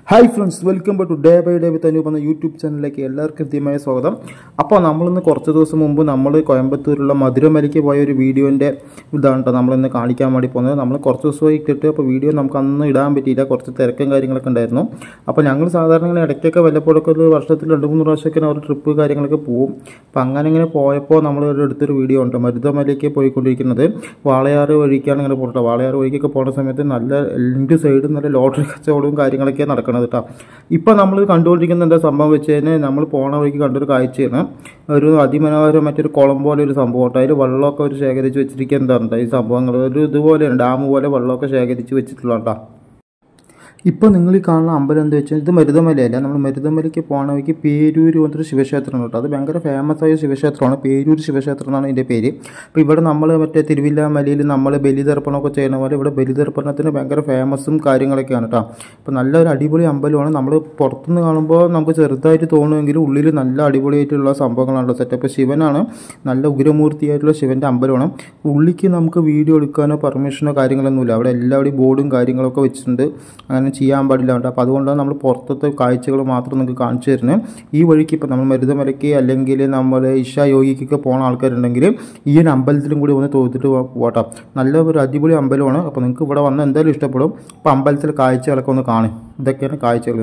Hi friends, welcome back to Day by Day with Anu on the YouTube channel. എല്ലാവർക്കും കൃത്യമായ സ്വാഗതം. അപ്പോൾ നമ്മൾ ഇന്ന് കുറച്ച് ദിവസം മുമ്പ് നമ്മൾ കോയമ്പത്തൂരിലുള്ള മധുരമലയ്ക്ക് പോയ ഒരു വീഡിയോന്റെ ഇതാണ് ട്ടോ നമ്മൾ ഇന്ന് കാണിക്കാൻ വേണ്ടി പോകുന്നത്. നമ്മൾ കുറച്ച് ദിവസമായി ഇട്ടിട്ട് അപ്പോൾ വീഡിയോ നമുക്ക് അന്ന് ഇടാൻ പറ്റിയില്ല, കുറച്ച് തിരക്കും കാര്യങ്ങളൊക്കെ ഉണ്ടായിരുന്നു. അപ്പോൾ ഞങ്ങൾ സാധാരണ ഇങ്ങനെ ഇടയ്ക്കൊക്കെ വല്ലപ്പോഴൊക്കെ ഒരു വർഷത്തിൽ 2-3 പ്രാവശ്യമൊക്കെ ഒരു ട്രിപ്പ് കാര്യങ്ങളൊക്കെ പോകും. അപ്പോൾ അങ്ങനെ പോയപ്പോൾ നമ്മൾ ഒരു അടുത്തൊരു വീഡിയോ ഉണ്ട് മരുതമലയ്ക്ക് പോയിക്കൊണ്ടിരിക്കുന്നത്. വാളയാറ് വഴിക്കാണ് ഇങ്ങനെ പോകട്ടെ. വാളയാറ് വഴിക്കൊക്കെ പോകുന്ന സമയത്ത് നല്ല രണ്ട് സൈഡും നല്ല ലോട്ടറി കച്ചവടവും കാര്യങ്ങളൊക്കെ നടക്കണം. ഇപ്പോൾ നമ്മൾ കണ്ടുകൊണ്ടിരിക്കുന്ന എന്താ സംഭവം വെച്ച് കഴിഞ്ഞാൽ നമ്മൾ പോണ വഴിക്ക് കണ്ടൊരു കാഴ്ചയാണ്. ഒരു അതിമനോഹരം മറ്റൊരു കുളം പോലെ ഒരു സംഭവം. അതിൽ വെള്ളമൊക്കെ ഒരു ശേഖരിച്ച് വെച്ചിരിക്കുക. എന്താണ് ഈ സംഭവങ്ങൾ ഒരു ഇതുപോലെയാണ്, ഡാം പോലെ വെള്ളമൊക്കെ ശേഖരിച്ച് വെച്ചിട്ടുള്ള. ഇപ്പോൾ നിങ്ങൾ ഈ കാണുന്ന അമ്പലം എന്താ വെച്ചാൽ ഇത് മരുതമലയല്ല. നമ്മൾ മരുതമലയ്ക്ക് പോകണ വഴിക്ക് പേരൂർ പോലത്തൊരു ശിവക്ഷേത്രമാണ് കേട്ടോ. അത് ഭയങ്കര ഫേമസ് ആയ ശിവക്ഷേത്രമാണ്. പേരൂർ ശിവക്ഷേത്രം എന്നാണ് ഇതിൻ്റെ പേര്. അപ്പോൾ ഇവിടെ നമ്മൾ മറ്റേ തിരുവില്ലാമലയിൽ നമ്മൾ ബലിതർപ്പണമൊക്കെ ചെയ്യുന്ന പോലെ ഇവിടെ ബലിതർപ്പണത്തിന് ഭയങ്കര ഫേമസും കാര്യങ്ങളൊക്കെയാണ് കേട്ടോ. അപ്പോൾ നല്ലൊരു അടിപൊളി അമ്പലമാണ്. നമ്മൾ പുറത്തുനിന്ന് കാണുമ്പോൾ നമുക്ക് ചെറുതായിട്ട് തോന്നുമെങ്കിലും ഉള്ളിൽ നല്ല അടിപൊളിയായിട്ടുള്ള സംഭവങ്ങളാണല്ലോ സെറ്റപ്പ്. ശിവനാണ്, നല്ല ഉഗ്രമൂർത്തിയായിട്ടുള്ള ശിവൻ്റെ അമ്പലമാണ്. ഉള്ളിലേക്ക് നമുക്ക് വീഡിയോ എടുക്കാനോ പെർമിഷനോ കാര്യങ്ങളൊന്നുമില്ല. അവിടെ എല്ലാവരുടെയും ബോർഡും കാര്യങ്ങളൊക്കെ വെച്ചിട്ടുണ്ട്. അങ്ങനെ ചെയ്യാൻ പാടില്ല കേട്ടോ. അപ്പോൾ അതുകൊണ്ടാണ് നമ്മൾ പുറത്തത്തെ കാഴ്ചകൾ മാത്രം നിങ്ങൾക്ക് കാണിച്ചു തരുന്നത്. ഈ വഴിക്ക് ഇപ്പോൾ നമ്മൾ മരുതമലയ്ക്ക് അല്ലെങ്കിൽ നമ്മൾ ഇഷ യോഗിക്കൊക്കെ പോകുന്ന ആൾക്കാരുണ്ടെങ്കിൽ ഈ ഒരു അമ്പലത്തിലും കൂടി ഒന്ന് തോന്നിട്ട് പോകട്ടോ. നല്ല ഒരു അടിപൊളി അമ്പലമാണ്. അപ്പോൾ നിങ്ങൾക്ക് ഇവിടെ വന്ന് എന്തായാലും ഇഷ്ടപ്പെടും. അപ്പോൾ അമ്പലത്തിലെ കാഴ്ചകളൊക്കെ ഒന്ന് കാണും. ഇതൊക്കെയാണ് കാഴ്ചകൾ.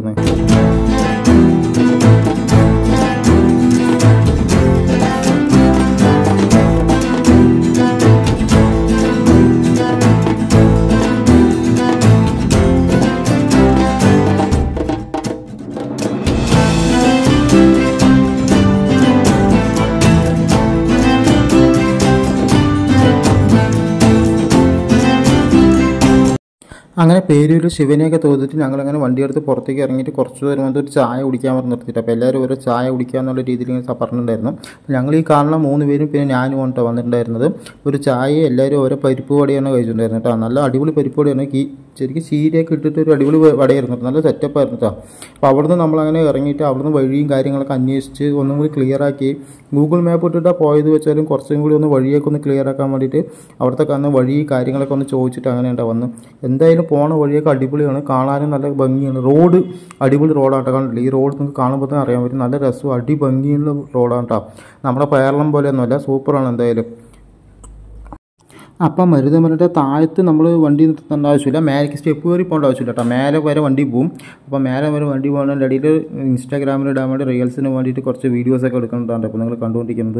അങ്ങനെ പേരൂര് ശിവനെയൊക്കെ തോന്നിട്ട് ഞങ്ങളങ്ങനെ വണ്ടിയെടുത്ത് പുറത്തേക്ക് ഇറങ്ങിയിട്ട് കുറച്ച് നേരം വന്നിട്ട് ഒരു ചായ കുടിക്കാൻ പറഞ്ഞ് നിർത്തിയിട്ട്. അപ്പോൾ എല്ലാവരും ഓരോ ചായ കുടിക്കുക എന്നുള്ള രീതിയിൽ ഇങ്ങനെ പറഞ്ഞിട്ടുണ്ടായിരുന്നു. ഞങ്ങൾ ഈ കാണുന്ന 3 പേരും പിന്നെ ഞാനും കൊണ്ട് വന്നിട്ടുണ്ടായിരുന്നത്. ഒരു ചായ എല്ലാവരും ഓരോ പരിപ്പ് വടയാണ് കഴിച്ചിട്ടുണ്ടായിരുന്നു കേട്ടോ. നല്ല അടിപൊളി പരിപ്പ് വടയാണ്. ശരിക്കും ചീരയൊക്കെ ഇട്ടിട്ട് ഒരു അടിപൊളി വടയായിരുന്നു. നല്ല സെറ്റപ്പായിരുന്നു കേട്ടോ. അപ്പോൾ അവിടുന്ന് നമ്മളങ്ങനെ ഇറങ്ങിയിട്ട് അവിടുന്ന് വഴിയും കാര്യങ്ങളൊക്കെ അന്വേഷിച്ച് ഒന്നും കൂടി ക്ലിയറാക്കി ഗൂഗിൾ മാപ്പ് ഇട്ടിട്ടാണ് പോയത് വെച്ചാലും കുറച്ചും കൂടി ഒന്ന് വഴിയൊക്കെ ഒന്ന് ക്ലിയർ ആക്കാൻ വേണ്ടിയിട്ട് അവിടുത്തെ കാണുന്ന വഴി കാര്യങ്ങളൊക്കെ ഒന്ന് ചോദിച്ചിട്ട് അങ്ങനെ ഉണ്ടാവും വന്ന്. എന്തായാലും പോണ വഴിയൊക്കെ അടിപൊളിയാണ്, കാണാനും നല്ല ഭംഗിയാണ്. റോഡ് അടിപൊളി റോഡാട്ടോ. കണ്ടില്ല, ഈ റോഡ് നിങ്ങൾക്ക് കാണുമ്പോൾ തന്നെ അറിയാൻ പറ്റും. നല്ല രസവും അടിഭംഗിയുള്ള റോഡാണ് കേട്ടോ. നമ്മുടെ കേരളം പോലെയൊന്നുമല്ല, സൂപ്പറാണ് എന്തായാലും. അപ്പം മരുതമലയുടെ താഴത്ത് നമ്മൾ വണ്ടി നിർത്തേണ്ട ആവശ്യമില്ല, മേലേക്ക് സ്റ്റെപ്പ് കയറി പോകേണ്ട ആവശ്യമില്ല കേട്ടോ. മേലെ വരെ വണ്ടി പോവും. അപ്പോൾ മേലെ വരെ വണ്ടി പോകുന്നതിൻ്റെ ഇടയിൽ ഇൻസ്റ്റാഗ്രാമിൽ ഇടാൻ വേണ്ടി റീൽസിന് വേണ്ടിയിട്ട് കുറച്ച് വീഡിയോസൊക്കെ എടുക്കുന്നുണ്ട്. അപ്പോൾ നിങ്ങൾ കണ്ടുകൊണ്ടിരിക്കുന്നത്.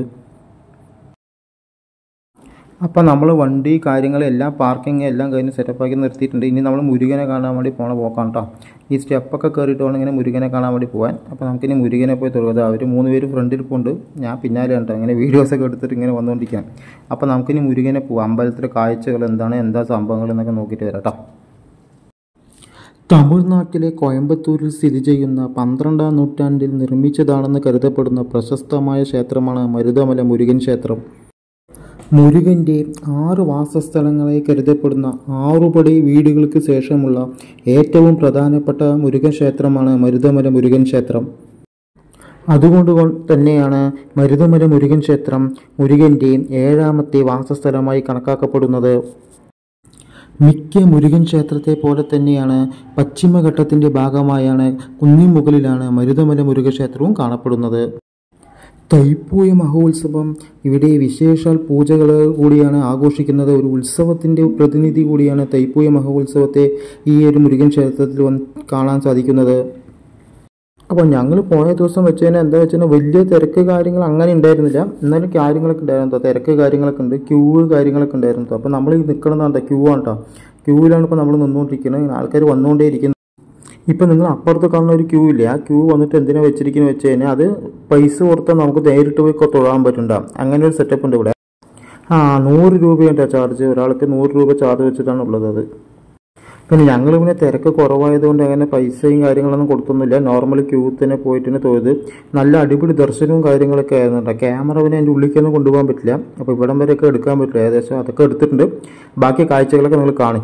അപ്പോൾ നമ്മൾ വണ്ടി കാര്യങ്ങളെല്ലാം പാർക്കിംഗ് എല്ലാം കഴിഞ്ഞ് സെറ്റപ്പാക്കി നിർത്തിയിട്ടുണ്ട്. ഇനി നമ്മൾ മുരുകനെ കാണാൻ വേണ്ടി പോണ പോക്കാണ് കേട്ടോ. ഈ സ്റ്റെപ്പൊക്കെ കയറിയിട്ട് വേണം ഇങ്ങനെ മുരുകനെ കാണാൻ വേണ്ടി പോകാൻ. അപ്പോൾ നമുക്കിനി മുരുകനെ പോയി തൊഴുക. അവർ 3 പേര് ഫ്രണ്ടിൽ പോകുന്നുണ്ട്, ഞാൻ പിന്നാലെ കേട്ടോ. ഇങ്ങനെ വീഡിയോസൊക്കെ എടുത്തിട്ട് ഇങ്ങനെ വന്നുകൊണ്ടിരിക്കുകയാണ്. അപ്പോൾ നമുക്കിനി മുരുകനെ പോകാം. അമ്പലത്തിലെ കാഴ്ചകൾ എന്താണ്, എന്താ സംഭവങ്ങൾ എന്നൊക്കെ നോക്കിയിട്ട് വരാം കേട്ടോ. തമിഴ്നാട്ടിലെ കോയമ്പത്തൂരിൽ സ്ഥിതി ചെയ്യുന്ന 12ാം നൂറ്റാണ്ടിൽ നിർമ്മിച്ചതാണെന്ന് കരുതപ്പെടുന്ന പ്രശസ്തമായ ക്ഷേത്രമാണ് മരുതമല മുരുകൻ ക്ഷേത്രം. മുരുകൻ്റെ 6 വാസസ്ഥലങ്ങളായി കരുതപ്പെടുന്ന 6 പടി വീടുകൾക്ക് ശേഷമുള്ള ഏറ്റവും പ്രധാനപ്പെട്ട മുരുകൻ ക്ഷേത്രമാണ് മരുതമല മുരുകൻ ക്ഷേത്രം. അതുകൊണ്ട് തന്നെയാണ് മരുതമല മുരുകൻ ക്ഷേത്രം മുരുകൻ്റെ 7ാമത്തെ വാസസ്ഥലമായി കണക്കാക്കപ്പെടുന്നത്. മിക്ക മുരുകൻ ക്ഷേത്രത്തെ പോലെ തന്നെയാണ് പശ്ചിമഘട്ടത്തിൻ്റെ ഭാഗമായാണ് കുന്നിൻമുകളിലാണ് മരുതമല മുരുകൻ ക്ഷേത്രവും കാണപ്പെടുന്നത്. തൈപ്പൂയ മഹോത്സവം ഇവിടെ വിശേഷാൽ പൂജകൾ കൂടിയാണ് ആഘോഷിക്കുന്നത്. ഒരു ഉത്സവത്തിൻ്റെ പ്രതിനിധി കൂടിയാണ് തൈപ്പൂയ മഹോത്സവത്തെ ഈ ഒരു മുരുകൻ ക്ഷേത്രത്തിൽ കാണാൻ സാധിക്കുന്നത്. അപ്പോൾ ഞങ്ങൾ പോയ ദിവസം വെച്ച് കഴിഞ്ഞാൽ എന്താ വെച്ചാൽ വലിയ തിരക്ക് കാര്യങ്ങൾ അങ്ങനെ ഉണ്ടായിരുന്നില്ല. എന്നാലും കാര്യങ്ങളൊക്കെ ഉണ്ടായിരുന്നു, തിരക്ക് കാര്യങ്ങളൊക്കെ ഉണ്ട്, ക്യൂ കാര്യങ്ങളൊക്കെ ഉണ്ടായിരുന്നു. അപ്പോൾ നമ്മൾ ഈ നിൽക്കണമെന്നാണ് ക്യൂ ആണ് കേട്ടോ. ക്യൂവിലാണ് ഇപ്പോൾ നമ്മൾ നിന്നുകൊണ്ടിരിക്കുന്നത്. ആൾക്കാർ വന്നുകൊണ്ടേ ഇരിക്കുന്നത്. ഇപ്പം നിങ്ങൾ അപ്പുറത്ത് കാണുന്ന ഒരു ക്യൂ ഇല്ലേ, ആ ക്യൂ വന്നിട്ട് എന്തിനാ വെച്ചിരിക്കുന്നത് വെച്ച് കഴിഞ്ഞാൽ അത് പൈസ കൊടുത്താൽ നമുക്ക് നേരിട്ട് പോയി തൊഴാൻ പറ്റുന്നുണ്ടാവും. അങ്ങനെ ഒരു സെറ്റപ്പ് ഉണ്ട് ഇവിടെ. 100 രൂപയാണ് ചാർജ്. ഒരാൾക്ക് 100 രൂപ ചാർജ് വെച്ചിട്ടാണ് ഉള്ളത്. അത് പിന്നെ ഞങ്ങൾ പിന്നെ തിരക്ക് കുറവായതുകൊണ്ട് അങ്ങനെ പൈസയും കാര്യങ്ങളൊന്നും കൊടുത്തൊന്നുമില്ല. നോർമൽ ക്യൂ തന്നെ പോയിട്ട് തൊഴുത് നല്ല അടിപൊളി ദർശനവും കാര്യങ്ങളൊക്കെ ആയിരുന്നു കേട്ടോ. ക്യാമറ പിന്നെ അതിൻ്റെ ഉള്ളിലേക്കൊന്നും കൊണ്ടുപോകാൻ പറ്റില്ല. അപ്പോൾ ഇവിടം വരെയൊക്കെ എടുക്കാൻ പറ്റില്ല. ഏകദേശം അതൊക്കെ എടുത്തിട്ടുണ്ട്. ബാക്കി കാഴ്ചകളൊക്കെ നിങ്ങൾ കാണും.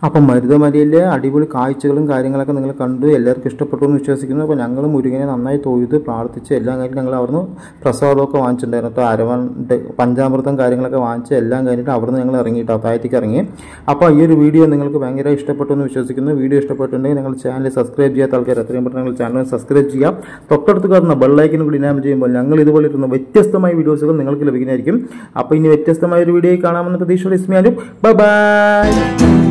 അപ്പം മരുതമലയിലെ അടിപൊളി കാഴ്ചകളും കാര്യങ്ങളൊക്കെ നിങ്ങൾ കണ്ടു, എല്ലാവർക്കും ഇഷ്ടപ്പെട്ടു എന്ന് വിശ്വസിക്കുന്നു. അപ്പോൾ ഞങ്ങൾ മുരുകനെ നന്നായി തൊഴുത് പ്രാർത്ഥിച്ച് എല്ലാം കഴിഞ്ഞിട്ട് ഞങ്ങൾ അവിടുന്ന് പ്രസാദമൊക്കെ വാങ്ങിച്ചിട്ടുണ്ടായിരുന്നു കേട്ടോ. അരവണ്ട് പഞ്ചാമൃതം കാര്യങ്ങളൊക്കെ വാങ്ങിച്ച് എല്ലാം കഴിഞ്ഞിട്ട് അവിടുന്ന് ഞങ്ങൾ ഇറങ്ങിയിട്ടോ, താഴത്തേക്ക് ഇറങ്ങി. അപ്പോൾ ഈ ഒരു വീഡിയോ നിങ്ങൾക്ക് ഭയങ്കര ഇഷ്ടപ്പെട്ടു എന്ന് വിശ്വസിക്കുന്നു. വീഡിയോ ഇഷ്ടപ്പെട്ടുണ്ടെങ്കിൽ നിങ്ങൾ ചാനൽ സബ്സ്ക്രൈബ് ചെയ്യാത്ത ആൾക്കാർ എത്രയും പെട്ടെന്ന് നിങ്ങൾ ചാനൽ സബ്സ്ക്രൈബ് ചെയ്യാം. തൊട്ടടുത്ത് കാണുന്ന ബെല്ലൈക്കനും കൂടി ഇനാം ചെയ്യുമ്പോൾ ഞങ്ങൾ ഇതുപോലെ ഇരുന്ന വ്യത്യസ്തമായ വീഡിയോസുകൾ നിങ്ങൾക്ക് ലഭിക്കുന്നതായിരിക്കും. അപ്പോൾ ഇനി വ്യത്യസ്തമായ ഒരു വീഡിയോ കാണാമെന്ന പ്രതീക്ഷയോടെ ഇസ്മിയാനും ബൈ ബൈ.